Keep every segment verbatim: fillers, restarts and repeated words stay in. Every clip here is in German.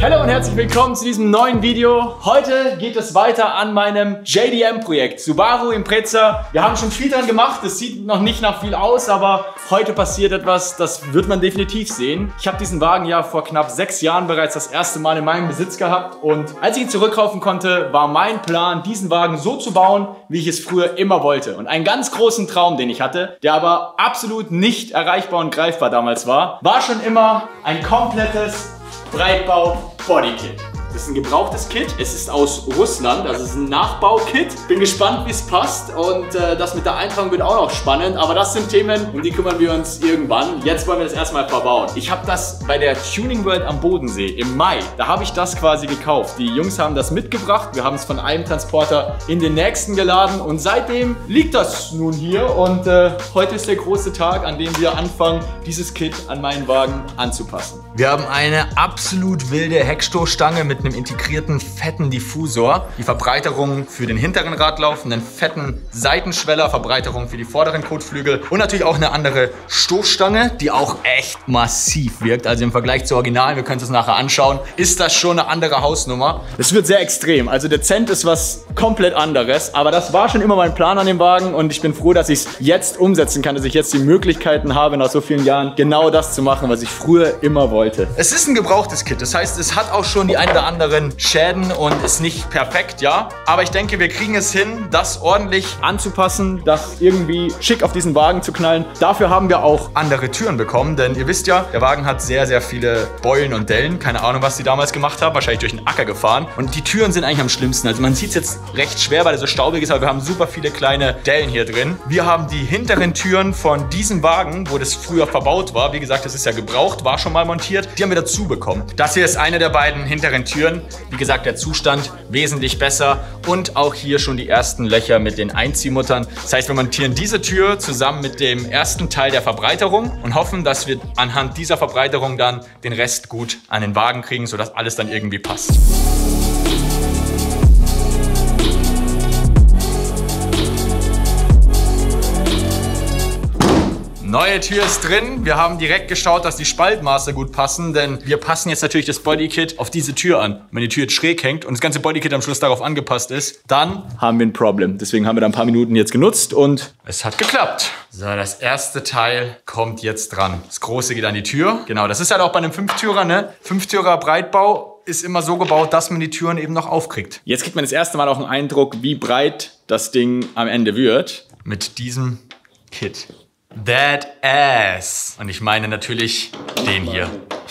Hallo und herzlich willkommen zu diesem neuen Video. Heute geht es weiter an meinem J D M-Projekt Subaru Impreza. Wir haben schon viel dran gemacht, es sieht noch nicht nach viel aus, aber heute passiert etwas, das wird man definitiv sehen. Ich habe diesen Wagen ja vor knapp sechs Jahren bereits das erste Mal in meinem Besitz gehabt und als ich ihn zurückkaufen konnte, war mein Plan, diesen Wagen so zu bauen, wie ich es früher immer wollte. Und einen ganz großen Traum, den ich hatte, der aber absolut nicht erreichbar und greifbar damals war, war schon immer ein komplettes Breitbau-Bodykit. Das ist ein gebrauchtes Kit. Es ist aus Russland, also es ist ein Nachbaukit. Bin gespannt, wie es passt und äh, das mit der Eintragung wird auch noch spannend. Aber das sind Themen, um die kümmern wir uns irgendwann. Jetzt wollen wir das erstmal verbauen. Ich habe das bei der Tuning World am Bodensee im Mai. Da habe ich das quasi gekauft. Die Jungs haben das mitgebracht. Wir haben es von einem Transporter in den nächsten geladen und seitdem liegt das nun hier. Und äh, heute ist der große Tag, an dem wir anfangen, dieses Kit an meinen Wagen anzupassen. Wir haben eine absolut wilde Heckstoßstange mit einem integrierten fetten Diffusor, die Verbreiterung für den hinteren Radlauf, einen fetten Seitenschweller, Verbreiterung für die vorderen Kotflügel und natürlich auch eine andere Stoßstange, die auch echt massiv wirkt. Also im Vergleich zu Original, wir können es nachher anschauen, ist das schon eine andere Hausnummer. Es wird sehr extrem, also dezent ist was komplett anderes, aber das war schon immer mein Plan an dem Wagen und ich bin froh, dass ich es jetzt umsetzen kann, dass ich jetzt die Möglichkeiten habe, nach so vielen Jahren genau das zu machen, was ich früher immer wollte. Es ist ein gebrauchtes Kit, das heißt, es hat auch schon die ein oder anderen Schäden und ist nicht perfekt, ja. Aber ich denke, wir kriegen es hin, das ordentlich anzupassen, das irgendwie schick auf diesen Wagen zu knallen. Dafür haben wir auch andere Türen bekommen, denn ihr wisst ja, der Wagen hat sehr, sehr viele Beulen und Dellen. Keine Ahnung, was die damals gemacht haben, wahrscheinlich durch den Acker gefahren. Und die Türen sind eigentlich am schlimmsten. Also man sieht es jetzt recht schwer, weil er so staubig ist, aber wir haben super viele kleine Dellen hier drin. Wir haben die hinteren Türen von diesem Wagen, wo das früher verbaut war. Wie gesagt, das ist ja gebraucht, war schon mal montiert. Die haben wir dazu bekommen. Das hier ist eine der beiden hinteren Türen. Wie gesagt, der Zustand wesentlich besser und auch hier schon die ersten Löcher mit den Einziehmuttern. Das heißt, wir montieren diese Tür zusammen mit dem ersten Teil der Verbreiterung und hoffen, dass wir anhand dieser Verbreiterung dann den Rest gut an den Wagen kriegen, sodass alles dann irgendwie passt. Neue Tür ist drin. Wir haben direkt geschaut, dass die Spaltmaße gut passen, denn wir passen jetzt natürlich das Bodykit auf diese Tür an. Wenn die Tür jetzt schräg hängt und das ganze Bodykit am Schluss darauf angepasst ist, dann haben wir ein Problem. Deswegen haben wir da ein paar Minuten jetzt genutzt und es hat geklappt. So, das erste Teil kommt jetzt dran. Das große geht an die Tür. Genau, das ist halt auch bei einem Fünftürer, ne? Fünftürer Breitbau ist immer so gebaut, dass man die Türen eben noch aufkriegt. Jetzt kriegt man das erste Mal auch einen Eindruck, wie breit das Ding am Ende wird. Mit diesem Kit. That ass. Und ich meine natürlich den hier.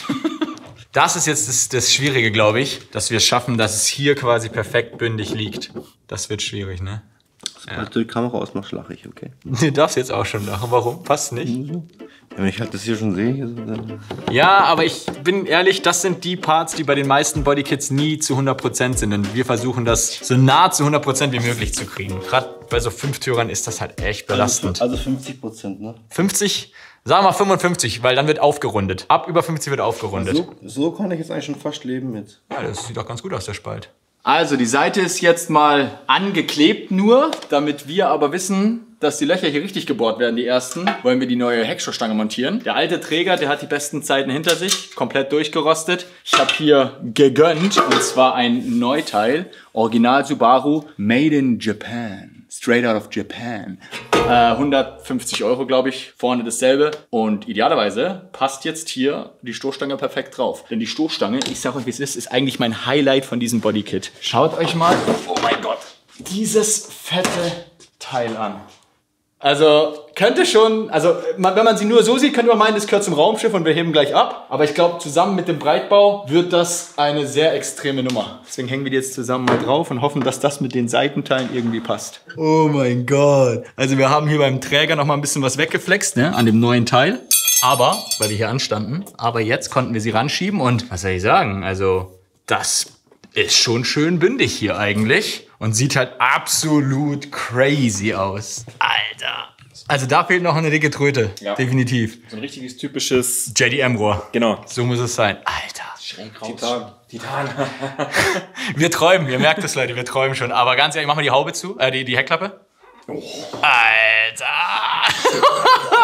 Das ist jetzt das, das Schwierige, glaube ich, dass wir es schaffen, dass es hier quasi perfekt bündig liegt. Das wird schwierig, ne? Sobald du die Kamera ausmachst, schlache ich, okay? Du darfst jetzt auch schon lachen. Warum? Passt nicht. Ja, wenn ich halt das hier schon sehe, dann... Ja, aber ich bin ehrlich, das sind die Parts, die bei den meisten Bodykits nie zu hundert Prozent sind. Und wir versuchen das so nah zu hundert Prozent wie möglich zu kriegen. Gerade bei so Fünftürern ist das halt echt belastend. Also fünfzig Prozent, ne? fünfzig? Sagen wir fünfundfünfzig, weil dann wird aufgerundet. Ab über fünfzig wird aufgerundet. So, so kann ich jetzt eigentlich schon fast leben mit. Ja, das sieht doch ganz gut aus, der Spalt. Also die Seite ist jetzt mal angeklebt nur, damit wir aber wissen, dass die Löcher hier richtig gebohrt werden, die ersten, wollen wir die neue Heckstoßstange montieren. Der alte Träger, der hat die besten Zeiten hinter sich, komplett durchgerostet. Ich habe hier gegönnt, und zwar ein Neuteil, Original Subaru, Made in Japan, straight out of Japan. Äh, hundertfünfzig Euro, glaube ich, vorne dasselbe. Und idealerweise passt jetzt hier die Stoßstange perfekt drauf. Denn die Stoßstange, ich sage euch, wie es ist, ist eigentlich mein Highlight von diesem Bodykit. Schaut euch mal, oh mein Gott, dieses fette Teil an. Also könnte schon, also wenn man sie nur so sieht, könnte man meinen, das gehört zum Raumschiff und wir heben gleich ab. Aber ich glaube, zusammen mit dem Breitbau wird das eine sehr extreme Nummer. Deswegen hängen wir die jetzt zusammen mal drauf und hoffen, dass das mit den Seitenteilen irgendwie passt. Oh mein Gott. Also wir haben hier beim Träger noch mal ein bisschen was weggeflext, ne, an dem neuen Teil. Aber, weil wir hier anstanden, aber jetzt konnten wir sie ranschieben und was soll ich sagen, also das ist schon schön bündig hier eigentlich und sieht halt absolut crazy aus. Alter. Also da fehlt noch eine dicke Tröte, ja. Definitiv. So ein richtiges typisches J D M-Rohr. Genau. So muss es sein. Alter. Schräg raus. Titan. Titan. Wir träumen, ihr merkt es, Leute, wir träumen schon. Aber ganz ehrlich, mach mal die Haube zu, äh, die, die Heckklappe. Oh. Alter. Aber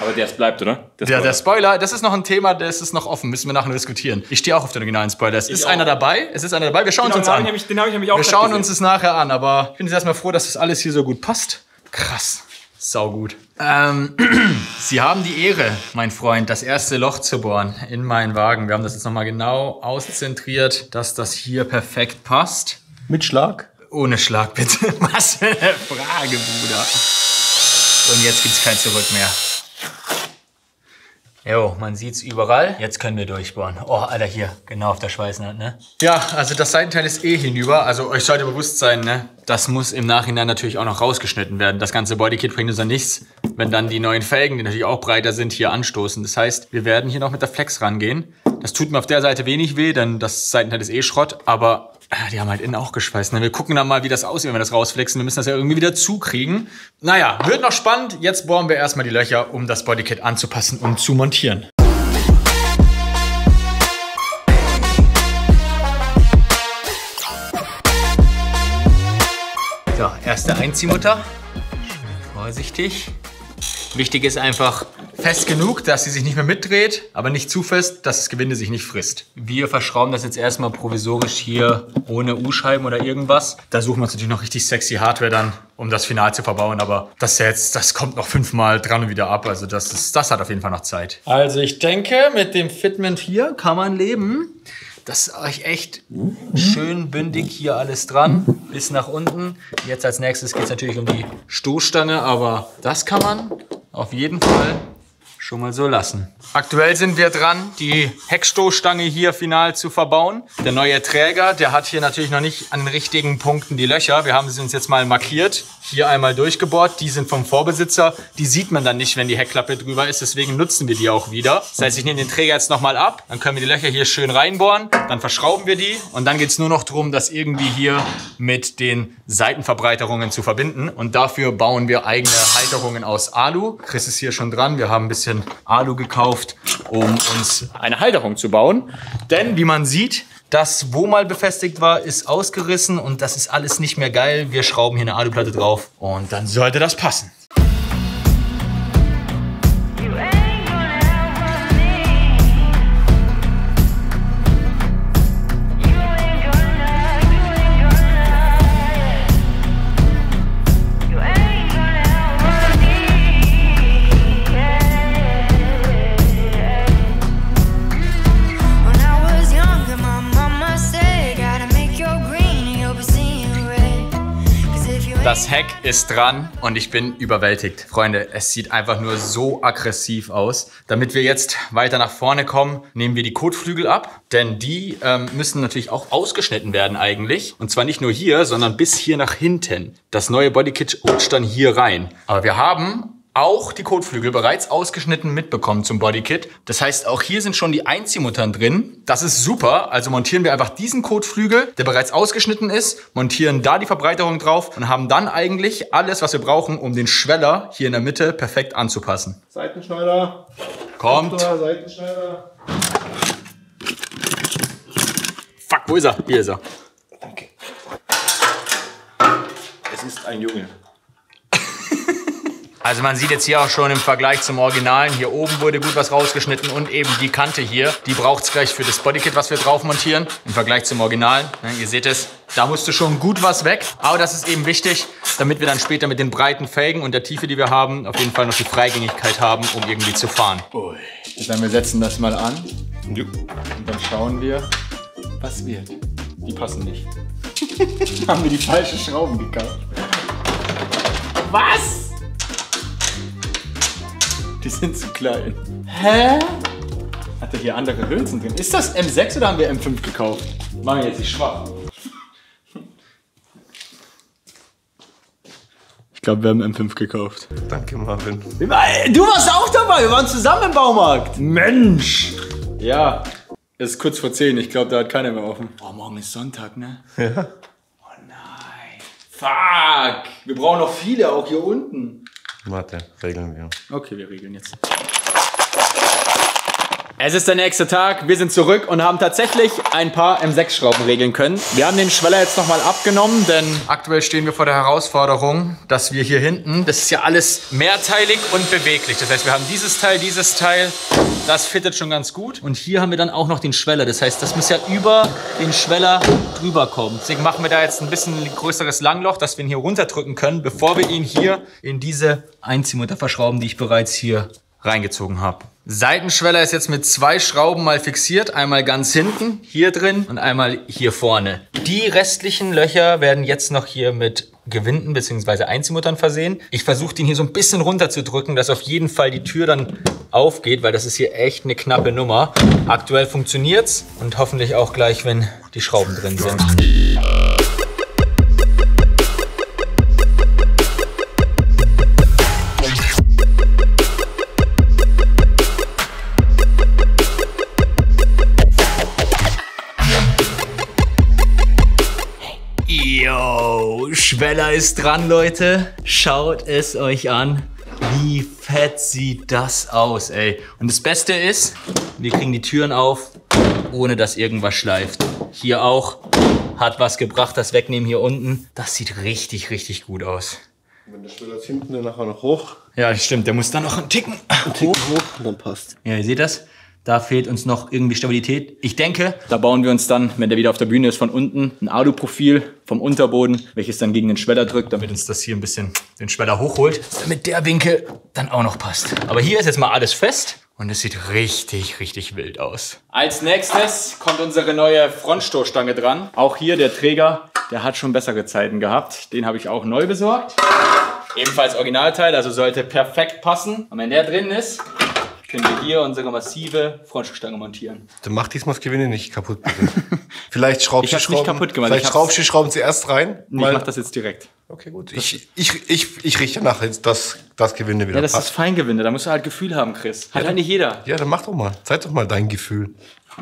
Aber der bleibt, oder? Der Der, der Spoiler, das ist noch ein Thema, das ist noch offen, müssen wir nachher diskutieren. Ich stehe auch auf den originalen Spoiler. Es ist auch. einer dabei, es ist einer dabei, wir schauen Genau, uns uns an. den habe ich, den hab ich nämlich auch Wir gerade schauen gesehen. uns es nachher an, aber ich bin jetzt erstmal froh, dass das alles hier so gut passt. Krass. Saugut. Ähm, Sie haben die Ehre, mein Freund, das erste Loch zu bohren in meinen Wagen. Wir haben das jetzt nochmal genau auszentriert, dass das hier perfekt passt. Mit Schlag? Ohne Schlag, bitte. Was für eine Frage, Bruder. Und jetzt gibt's kein Zurück mehr. Jo, man sieht's überall. Jetzt können wir durchbohren. Oh, Alter, hier, genau auf der Schweißnaht, ne? Ja, also das Seitenteil ist eh hinüber. Also euch sollte bewusst sein, ne? Das muss im Nachhinein natürlich auch noch rausgeschnitten werden. Das ganze Bodykit bringt uns dann nichts, wenn dann die neuen Felgen, die natürlich auch breiter sind, hier anstoßen. Das heißt, wir werden hier noch mit der Flex rangehen. Das tut mir auf der Seite wenig weh, denn das Seitenteil ist eh Schrott. Aber äh, die haben halt innen auch geschweißt. Ne? Wir gucken dann mal, wie das aussieht, wenn wir das rausflexen. Wir müssen das ja irgendwie wieder zukriegen. Naja, wird noch spannend. Jetzt bohren wir erstmal die Löcher, um das Bodykit anzupassen und zu montieren. So, erste Einziehmutter. Schön vorsichtig. Wichtig ist einfach fest genug, dass sie sich nicht mehr mitdreht, aber nicht zu fest, dass das Gewinde sich nicht frisst. Wir verschrauben das jetzt erstmal provisorisch hier ohne U-Scheiben oder irgendwas. Da suchen wir uns natürlich noch richtig sexy Hardware dann, um das final zu verbauen, aber das jetzt, das kommt noch fünfmal dran und wieder ab. Also das ist, das hat auf jeden Fall noch Zeit. Also ich denke, mit dem Fitment hier kann man leben. Das ist euch echt schön bündig hier alles dran, bis nach unten. Jetzt als nächstes geht es natürlich um die Stoßstange, aber das kann man auf jeden Fall schon mal so lassen. Aktuell sind wir dran, die Heckstoßstange hier final zu verbauen. Der neue Träger, der hat hier natürlich noch nicht an den richtigen Punkten die Löcher. Wir haben sie uns jetzt mal markiert, hier einmal durchgebohrt. Die sind vom Vorbesitzer. Die sieht man dann nicht, wenn die Heckklappe drüber ist. Deswegen nutzen wir die auch wieder. Das heißt, ich nehme den Träger jetzt nochmal ab. Dann können wir die Löcher hier schön reinbohren. Dann verschrauben wir die. Und dann geht es nur noch darum, das irgendwie hier mit den Seitenverbreiterungen zu verbinden. Und dafür bauen wir eigene Halterungen aus Alu. Chris ist hier schon dran. Wir haben ein bisschen Alu gekauft, um uns eine Halterung zu bauen. Denn, wie man sieht, das, wo mal befestigt war, ist ausgerissen und das ist alles nicht mehr geil. Wir schrauben hier eine Aluplatte drauf und dann sollte das passen. Das Heck ist dran und ich bin überwältigt. Freunde, es sieht einfach nur so aggressiv aus. Damit wir jetzt weiter nach vorne kommen, nehmen wir die Kotflügel ab. Denn die ähm, müssen natürlich auch ausgeschnitten werden eigentlich. Und zwar nicht nur hier, sondern bis hier nach hinten. Das neue Bodykit rutscht dann hier rein. Aber wir haben auch die Kotflügel bereits ausgeschnitten mitbekommen zum Bodykit. Das heißt, auch hier sind schon die Einziehmuttern drin. Das ist super. Also montieren wir einfach diesen Kotflügel, der bereits ausgeschnitten ist, montieren da die Verbreiterung drauf und haben dann eigentlich alles, was wir brauchen, um den Schweller hier in der Mitte perfekt anzupassen. Seitenschneider. Kommt. Doktor, Seitenschneider. Fuck, wo ist er? Hier ist er. Danke. Es ist ein Junge. Also man sieht jetzt hier auch schon im Vergleich zum Originalen, hier oben wurde gut was rausgeschnitten und eben die Kante hier, die braucht es gleich für das Bodykit, was wir drauf montieren. Im Vergleich zum Originalen, ne, ihr seht es, da musste schon gut was weg. Aber das ist eben wichtig, damit wir dann später mit den breiten Felgen und der Tiefe, die wir haben, auf jeden Fall noch die Freigängigkeit haben, um irgendwie zu fahren. Ui. Dann wir setzen das mal an und dann schauen wir, was wird. Die passen nicht. Haben wir die falschen Schrauben gekauft. Was? Die sind zu klein. Hä? Hat er hier andere Hülsen drin? Ist das M sechs oder haben wir M fünf gekauft? Machen wir jetzt nicht schwach. Ich glaube, wir haben M fünf gekauft. Danke, Marvin. Du warst auch dabei, wir waren zusammen im Baumarkt. Mensch. Ja, es ist kurz vor zehn, ich glaube, da hat keiner mehr offen. Oh, morgen ist Sonntag, ne? Ja. Oh nein. Fuck. Wir brauchen noch viele, auch hier unten. Warte, regeln wir. Okay, wir regeln jetzt. Es ist der nächste Tag, wir sind zurück und haben tatsächlich ein paar M sechs Schrauben regeln können. Wir haben den Schweller jetzt nochmal abgenommen, denn aktuell stehen wir vor der Herausforderung, dass wir hier hinten, das ist ja alles mehrteilig und beweglich. Das heißt, wir haben dieses Teil, dieses Teil, das fittet schon ganz gut. Und hier haben wir dann auch noch den Schweller. Das heißt, das muss ja über den Schweller drüber kommen. Deswegen machen wir da jetzt ein bisschen größeres Langloch, dass wir ihn hier runterdrücken können, bevor wir ihn hier in diese Einziehmutter verschrauben, die ich bereits hier reingezogen habe. Seitenschweller ist jetzt mit zwei Schrauben mal fixiert. Einmal ganz hinten, hier drin und einmal hier vorne. Die restlichen Löcher werden jetzt noch hier mit Gewinden bzw. Einziehmuttern versehen. Ich versuche den hier so ein bisschen runterzudrücken, dass auf jeden Fall die Tür dann aufgeht, weil das ist hier echt eine knappe Nummer. Aktuell funktioniert's und hoffentlich auch gleich, wenn die Schrauben drin sind. Yo, Schweller ist dran, Leute. Schaut es euch an. Wie fett sieht das aus, ey. Und das Beste ist, wir kriegen die Türen auf, ohne dass irgendwas schleift. Hier auch hat was gebracht, das Wegnehmen hier unten. Das sieht richtig, richtig gut aus. Wenn der Schweller ist hinten, dann nachher noch hoch. Ja, stimmt. Der muss dann noch einen Ticken, Ein Ticken hoch. hoch und dann passt. ja, ihr seht das. Da fehlt uns noch irgendwie Stabilität. Ich denke, da bauen wir uns dann, wenn der wieder auf der Bühne ist, von unten ein Aluprofil vom Unterboden, welches dann gegen den Schweller drückt, damit uns das hier ein bisschen den Schweller hochholt, damit der Winkel dann auch noch passt. Aber hier ist jetzt mal alles fest und es sieht richtig, richtig wild aus. Als nächstes kommt unsere neue Frontstoßstange dran. Auch hier der Träger, der hat schon bessere Zeiten gehabt. Den habe ich auch neu besorgt. Ebenfalls Originalteil, also sollte perfekt passen. Und wenn der drin ist, können wir hier unsere massive Frontstoßstange montieren. Dann mach diesmal das Gewinde nicht kaputt, bitte. Vielleicht schraubst Ich du hab's nicht Schrauben, kaputt gemacht. vielleicht Ich hab's- schraubst du die Schrauben zuerst rein. Ich weil- mach das jetzt direkt. Okay, gut. Ich, ich, ich, ich richte nach, dass das Gewinde wieder Ja, das passt. ist Feingewinde, da musst du halt Gefühl haben, Chris. Hat halt nicht jeder. Ja, dann mach doch mal. Zeig doch mal dein Gefühl.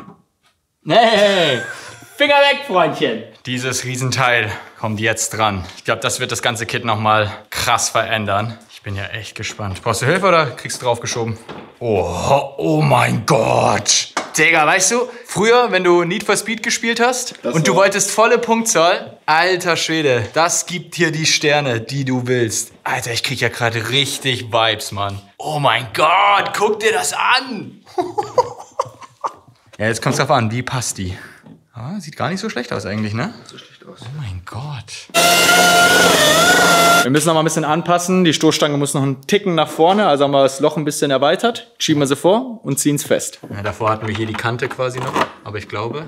Nee, Finger weg, Freundchen. Dieses Riesenteil kommt jetzt dran. Ich glaube, das wird das ganze Kit nochmal krass verändern. Ich bin ja echt gespannt. Brauchst du Hilfe oder kriegst du draufgeschoben? Oh, oh mein Gott. Digga, weißt du, früher, wenn du Need for Speed gespielt hast Das und du war- wolltest volle Punktzahl, alter Schwede, das gibt dir die Sterne, die du willst. Alter, ich krieg ja gerade richtig Vibes, Mann. Oh mein Gott, guck dir das an. Ja, jetzt kommt's drauf an, wie passt die? Ah, sieht gar nicht so schlecht aus eigentlich, ne? So schlecht aus. Oh mein Gott. Wir müssen noch mal ein bisschen anpassen. Die Stoßstange muss noch einen Ticken nach vorne, also haben wir das Loch ein bisschen erweitert. Schieben wir sie vor und ziehen es fest. Ja, davor hatten wir hier die Kante quasi noch, aber ich glaube...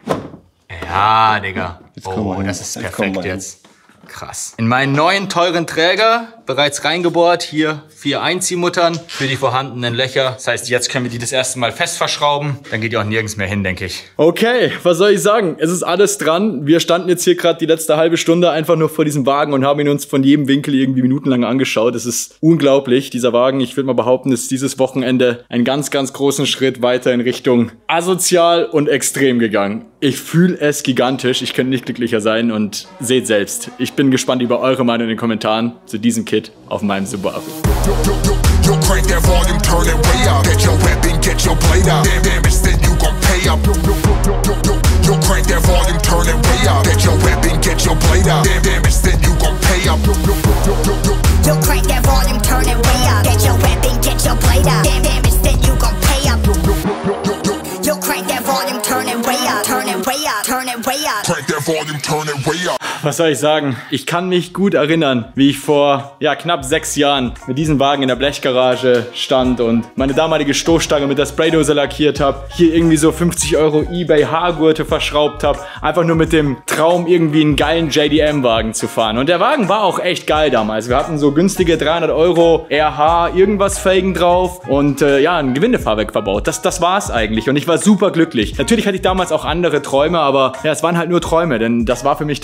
Ja, Digga. kommen wir Oh, hin. das ist Jetzt kommen perfekt wir hin. jetzt. Krass. In meinen neuen teuren Träger, bereits reingebohrt, hier vier Einziehmuttern für die vorhandenen Löcher. Das heißt, jetzt können wir die das erste Mal fest verschrauben. Dann geht die auch nirgends mehr hin, denke ich. Okay, was soll ich sagen? Es ist alles dran. Wir standen jetzt hier gerade die letzte halbe Stunde einfach nur vor diesem Wagen und haben ihn uns von jedem Winkel irgendwie minutenlang angeschaut. Es ist unglaublich, dieser Wagen. Ich würde mal behaupten, ist dieses Wochenende einen ganz, ganz großen Schritt weiter in Richtung asozial und extrem gegangen. Ich fühle es gigantisch. Ich könnte nicht glücklicher sein und seht selbst. Ich bin gespannt über eure Meinung in den Kommentaren zu diesem Kit auf meinem Subaru. You'll crank that volume, turn it way up. Get your weapon, get your blade up. Damn, damn, it's then you gon' pay up. You'll crank that volume, turn it way up. Get your weapon, get your blade up. Damn, damn, it's then you gon' pay up. You'll crank that volume, turn it way up. Get your weapon, get your blade up. Damn, damn, it's then you gon' pay up. You'll crank that volume, turn it way up. Turn it way up, turn it way up. Crank that volume, turn it way up. Was soll ich sagen? Ich kann mich gut erinnern, wie ich vor ja, knapp sechs Jahren mit diesem Wagen in der Blechgarage stand und meine damalige Stoßstange mit der Spraydose lackiert habe, hier irgendwie so fünfzig Euro eBay-Haargurte verschraubt habe, einfach nur mit dem Traum, irgendwie einen geilen J D M-Wagen zu fahren. Und der Wagen war auch echt geil damals. Wir hatten so günstige dreihundert Euro R H irgendwas Felgen drauf und äh, ja, ein Gewindefahrwerk verbaut. Das, das war's eigentlich und ich war super glücklich. Natürlich hatte ich damals auch andere Träume, aber ja, es waren halt nur Träume, denn das war für mich damals nicht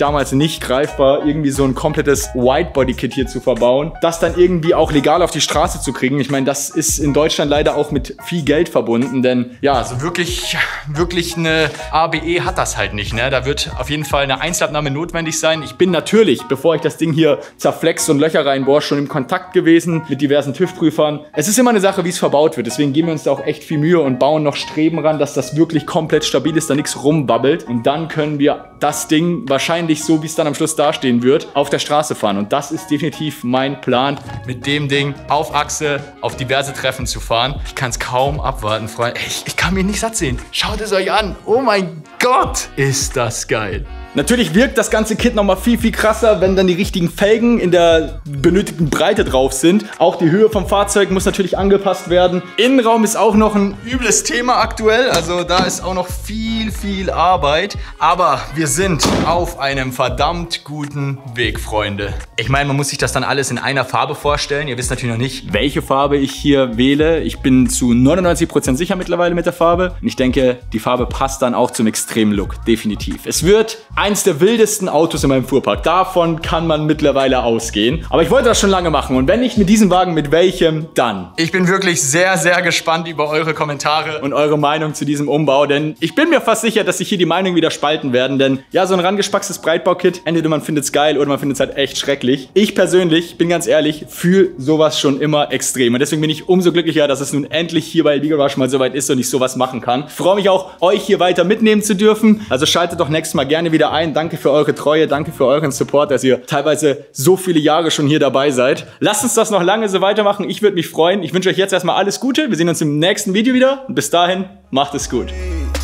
nicht greifbar, irgendwie so ein komplettes Whitebody-Kit hier zu verbauen, das dann irgendwie auch legal auf die Straße zu kriegen. Ich meine, das ist in Deutschland leider auch mit viel Geld verbunden, denn ja, Also wirklich, wirklich eine A B E hat das halt nicht, ne? Da wird auf jeden Fall eine Einzelabnahme notwendig sein. Ich Ich bin natürlich, bevor ich das Ding hier zerflext und Löcher reinbohre, schon im Kontakt gewesen mit diversen TÜV-Prüfern. Es ist immer eine Sache, wie es verbaut wird. Deswegen geben wir uns da auch echt viel Mühe und bauen noch Streben ran, dass das wirklich komplett stabil ist, da nichts rumbabbelt. Und dann können wir das Ding wahrscheinlich so, wie es dann am Schluss dastehen wird, auf der Straße fahren. Und das ist definitiv mein Plan. mit dem Ding auf Achse auf diverse Treffen zu fahren. Ich kann es kaum abwarten, Freunde. Ich, ich kann mich nicht satt sehen. Schaut es euch an. Oh mein Gott, ist das geil. Natürlich wirkt das ganze Kit nochmal viel, viel krasser, wenn dann die richtigen Felgen in der benötigten Breite drauf sind. Auch die Höhe vom Fahrzeug muss natürlich angepasst werden. Innenraum ist auch noch ein Übles Thema aktuell, also da ist auch noch viel, viel Arbeit. Aber wir sind auf einem verdammt guten Weg, Freunde. Ich meine, man muss sich das dann alles in einer Farbe vorstellen. Ihr wisst natürlich noch nicht, welche Farbe ich hier wähle. Ich bin zu neunundneunzig Prozent sicher mittlerweile mit der Farbe. Und ich denke, die Farbe passt dann auch zum extremen Look. Definitiv. Es wird eins der wildesten Autos in meinem Fuhrpark. Davon kann man mittlerweile ausgehen. Aber ich wollte das schon lange machen. Und wenn nicht mit diesem Wagen, mit welchem dann? ich bin wirklich sehr, sehr gespannt über eure Kommentare. Und eure Meinung zu diesem Umbau. Denn ich bin mir fast sicher, dass sich hier die Meinungen wieder spalten werden. Denn ja, so ein rangespackstes Breitbaukit, entweder man findet es geil oder man findet es halt echt schrecklich. Ich persönlich, bin ganz ehrlich, fühle sowas schon immer extrem. Und deswegen bin ich umso glücklicher, dass es nun endlich hier bei Legal Rush mal soweit ist und ich sowas machen kann. Ich freue mich auch, euch hier weiter mitnehmen zu dürfen. Also schaltet doch nächstes Mal gerne wieder ein. Danke für eure Treue, danke für euren Support, dass ihr teilweise so viele Jahre schon hier dabei seid. Lasst uns das noch lange so weitermachen. Ich würde mich freuen. Ich wünsche euch jetzt erstmal alles Gute. Wir sehen uns im nächsten Video wieder. Und bis dahin, macht es gut.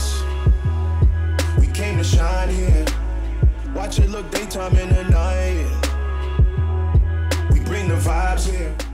We came to shine here. Watch it look daytime in the night. We bring the vibes here.